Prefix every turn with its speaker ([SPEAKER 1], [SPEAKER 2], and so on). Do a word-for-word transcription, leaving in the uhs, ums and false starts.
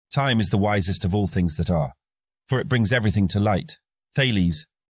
[SPEAKER 1] Time is the wisest of all things that are, for it brings everything to light. Thales